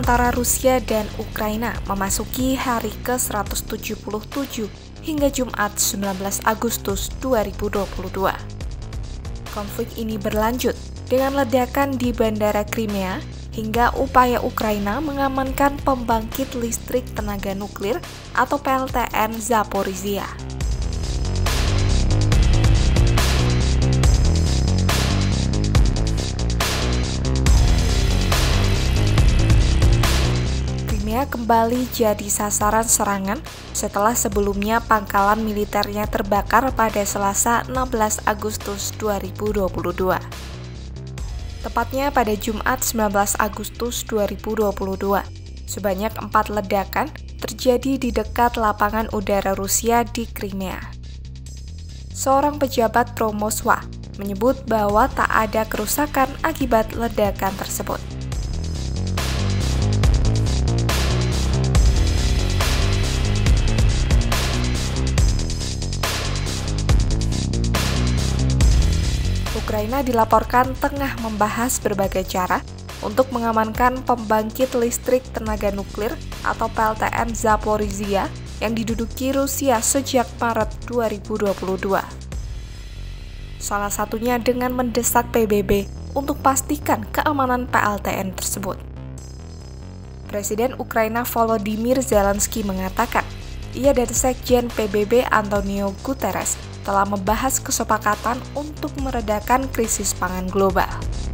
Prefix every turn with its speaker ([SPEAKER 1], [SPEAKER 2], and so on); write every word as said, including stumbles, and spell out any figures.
[SPEAKER 1] antara Rusia dan Ukraina memasuki hari ke seratus tujuh puluh tujuh hingga Jumat sembilan belas Agustus dua ribu dua puluh dua. Konflik ini berlanjut dengan ledakan di Bandara Crimea hingga upaya Ukraina mengamankan pembangkit listrik tenaga nuklir atau P L T N Zaporizhia. Crimea kembali jadi sasaran serangan setelah sebelumnya pangkalan militernya terbakar pada Selasa enam belas Agustus dua ribu dua puluh dua. Tepatnya pada Jumat sembilan belas Agustus dua ribu dua puluh dua, sebanyak empat ledakan terjadi di dekat lapangan udara Rusia di Crimea. Seorang pejabat pro-Moskwa menyebut bahwa tak ada kerusakan akibat ledakan tersebut. Ukraina dilaporkan tengah membahas berbagai cara untuk mengamankan pembangkit listrik tenaga nuklir atau P L T N Zaporizhia yang diduduki Rusia sejak Maret dua ribu dua puluh dua. Salah satunya dengan mendesak P B B untuk pastikan keamanan P L T N tersebut. Presiden Ukraina Volodymyr Zelensky mengatakan, ia dan Sekjen P B B Antonio Guterres telah membahas kesepakatan untuk meredakan krisis pangan global.